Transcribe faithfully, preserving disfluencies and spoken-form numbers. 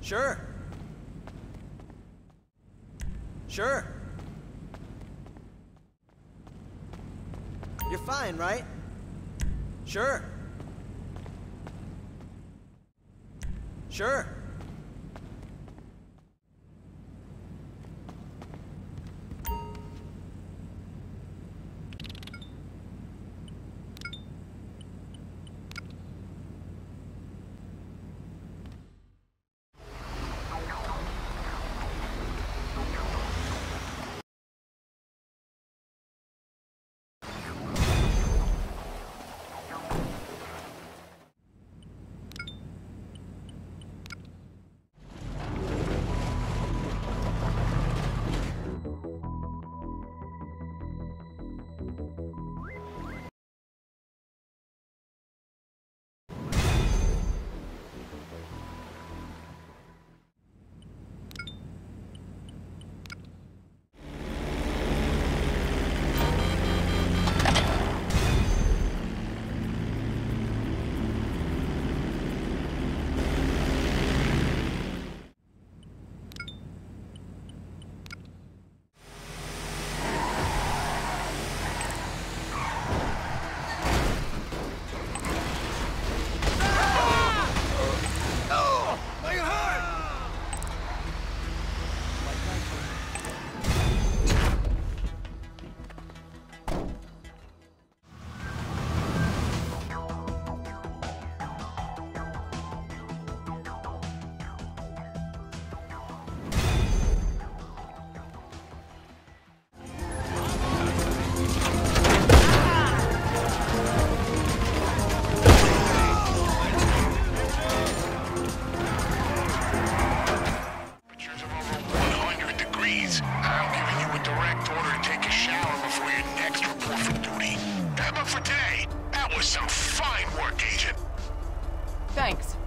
Sure. Sure. You're fine, right? Sure. Sure. I'm giving you a direct order to take a shower before your next report for duty. But for today, that was some fine work, Agent. Thanks.